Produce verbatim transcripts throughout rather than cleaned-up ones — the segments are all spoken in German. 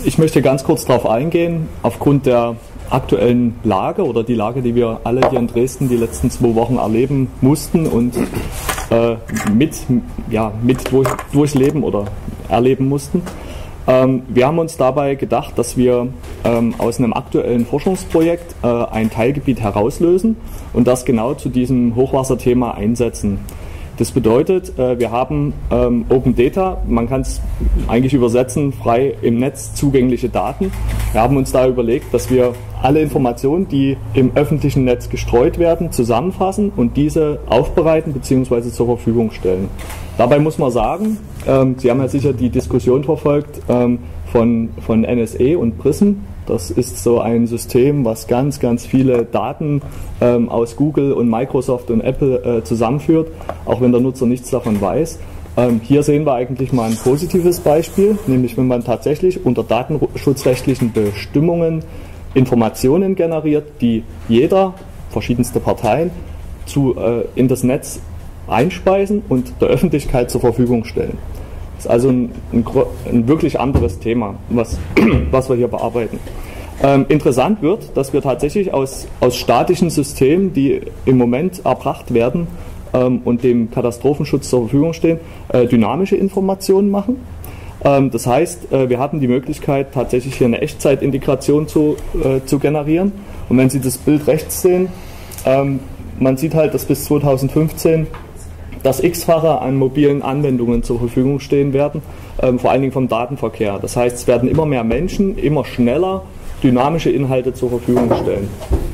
ich möchte ganz kurz darauf eingehen, aufgrund der aktuellen Lage oder die Lage, die wir alle hier in Dresden die letzten zwei Wochen erleben mussten und äh, mit, ja, mit durch, durchleben oder erleben mussten. Ähm, wir haben uns dabei gedacht, dass wir ähm, aus einem aktuellen Forschungsprojekt äh, ein Teilgebiet herauslösen und das genau zu diesem Hochwasserthema einsetzen. Das bedeutet, äh, wir haben ähm, Open Data, man kann es eigentlich übersetzen, frei im Netz zugängliche Daten. Wir haben uns da überlegt, dass wir alle Informationen, die im öffentlichen Netz gestreut werden, zusammenfassen und diese aufbereiten bzw. zur Verfügung stellen. Dabei muss man sagen, ähm, Sie haben ja sicher die Diskussion verfolgt ähm, von, von N S E und Prism. Das ist so ein System, was ganz, ganz viele Daten ähm, aus Google und Microsoft und Apple äh, zusammenführt, auch wenn der Nutzer nichts davon weiß. Ähm, hier sehen wir eigentlich mal ein positives Beispiel, nämlich wenn man tatsächlich unter datenschutzrechtlichen Bestimmungen Informationen generiert, die jeder, verschiedenste Parteien, zu, äh, in das Netz einspeisen und der Öffentlichkeit zur Verfügung stellen. Das ist also ein, ein, ein wirklich anderes Thema, was, was wir hier bearbeiten. Ähm, interessant wird, dass wir tatsächlich aus, aus statischen Systemen, die im Moment erbracht werden ähm, und dem Katastrophenschutz zur Verfügung stehen, äh, dynamische Informationen machen. Ähm, das heißt, äh, wir hatten die Möglichkeit, tatsächlich hier eine Echtzeitintegration zu, äh, zu generieren. Und wenn Sie das Bild rechts sehen, ähm, man sieht halt, dass bis zweitausendfünfzehn das X-fache an mobilen Anwendungen zur Verfügung stehen werden, ähm, vor allen Dingen vom Datenverkehr. Das heißt, es werden immer mehr Menschen, immer schneller dynamische Inhalte zur Verfügung stellen.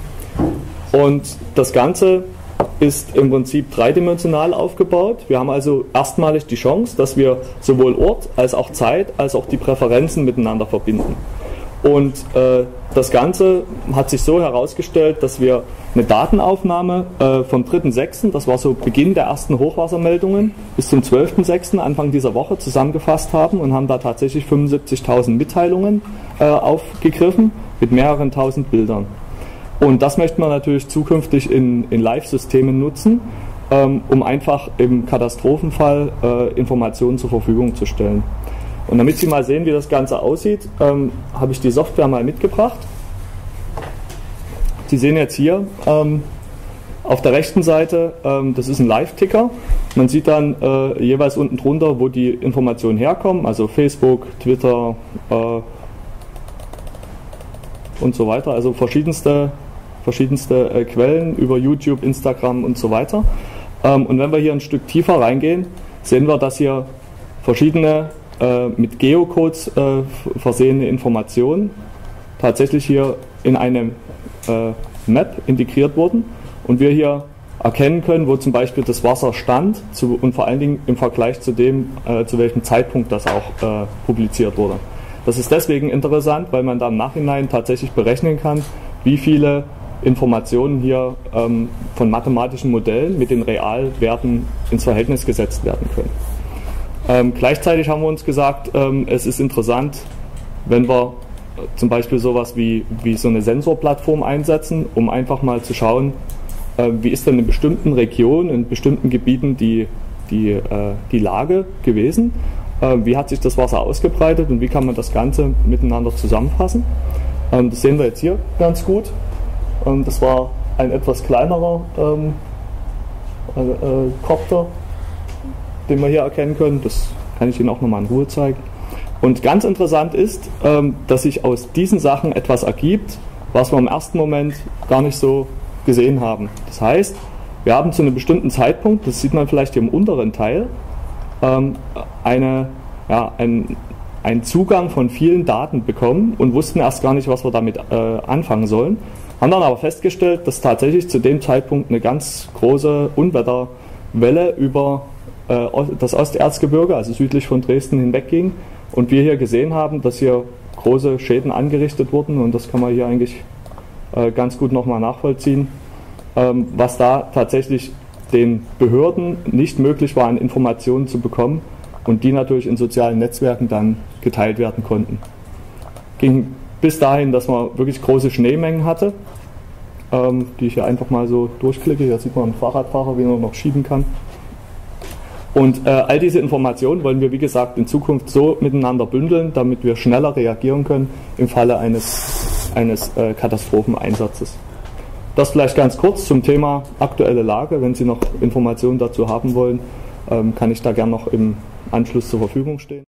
Und das Ganze ist im Prinzip dreidimensional aufgebaut. Wir haben also erstmalig die Chance, dass wir sowohl Ort als auch Zeit als auch die Präferenzen miteinander verbinden. Und äh, das Ganze hat sich so herausgestellt, dass wir eine Datenaufnahme äh, vom dritten sechsten, das war so Beginn der ersten Hochwassermeldungen, bis zum zwölften sechsten, Anfang dieser Woche, zusammengefasst haben und haben da tatsächlich fünfundsiebzigtausend Mitteilungen äh, aufgegriffen mit mehreren tausend Bildern. Und das möchten wir natürlich zukünftig in, in Live-Systemen nutzen, ähm, um einfach im Katastrophenfall äh, Informationen zur Verfügung zu stellen. Und damit Sie mal sehen, wie das Ganze aussieht, ähm, habe ich die Software mal mitgebracht. Sie sehen jetzt hier ähm, auf der rechten Seite, ähm, das ist ein Live-Ticker. Man sieht dann äh, jeweils unten drunter, wo die Informationen herkommen, also Facebook, Twitter äh, und so weiter, also verschiedenste, verschiedenste äh, Quellen über YouTube, Instagram und so weiter. Ähm, und wenn wir hier ein Stück tiefer reingehen, sehen wir, dass hier verschiedene mit Geocodes äh, versehene Informationen tatsächlich hier in eine äh, Map integriert wurden und wir hier erkennen können, wo zum Beispiel das Wasser stand zu, und vor allen Dingen im Vergleich zu dem, äh, zu welchem Zeitpunkt das auch äh, publiziert wurde. Das ist deswegen interessant, weil man da im Nachhinein tatsächlich berechnen kann, wie viele Informationen hier ähm, von mathematischen Modellen mit den Realwerten ins Verhältnis gesetzt werden können. Ähm, gleichzeitig haben wir uns gesagt, ähm, es ist interessant, wenn wir äh, zum Beispiel sowas wie, wie so eine Sensorplattform einsetzen, um einfach mal zu schauen, äh, wie ist denn in bestimmten Regionen, in bestimmten Gebieten die, die, äh, die Lage gewesen, äh, wie hat sich das Wasser ausgebreitet und wie kann man das Ganze miteinander zusammenfassen. Ähm, das sehen wir jetzt hier ganz gut. Ähm, das war ein etwas kleinerer ähm, äh, Kopter, den wir hier erkennen können. Das kann ich Ihnen auch nochmal in Ruhe zeigen. Und ganz interessant ist, ähm, dass sich aus diesen Sachen etwas ergibt, was wir im ersten Moment gar nicht so gesehen haben. Das heißt, wir haben zu einem bestimmten Zeitpunkt, das sieht man vielleicht hier im unteren Teil, ähm, eine, ja, ein, einen Zugang von vielen Daten bekommen und wussten erst gar nicht, was wir damit äh, anfangen sollen. Haben dann aber festgestellt, dass tatsächlich zu dem Zeitpunkt eine ganz große Unwetterwelle über das Osterzgebirge, also südlich von Dresden, hinwegging und wir hier gesehen haben, dass hier große Schäden angerichtet wurden und das kann man hier eigentlich äh, ganz gut nochmal nachvollziehen, ähm, was da tatsächlich den Behörden nicht möglich war, an Informationen zu bekommen und die natürlich in sozialen Netzwerken dann geteilt werden konnten. Ging bis dahin, dass man wirklich große Schneemengen hatte, ähm, die ich hier einfach mal so durchklicke. Hier sieht man einen Fahrradfahrer, wie er noch schieben kann. Und äh, all diese Informationen wollen wir, wie gesagt, in Zukunft so miteinander bündeln, damit wir schneller reagieren können im Falle eines, eines äh, Katastropheneinsatzes. Das vielleicht ganz kurz zum Thema aktuelle Lage. Wenn Sie noch Informationen dazu haben wollen, ähm, kann ich da gern noch im Anschluss zur Verfügung stehen.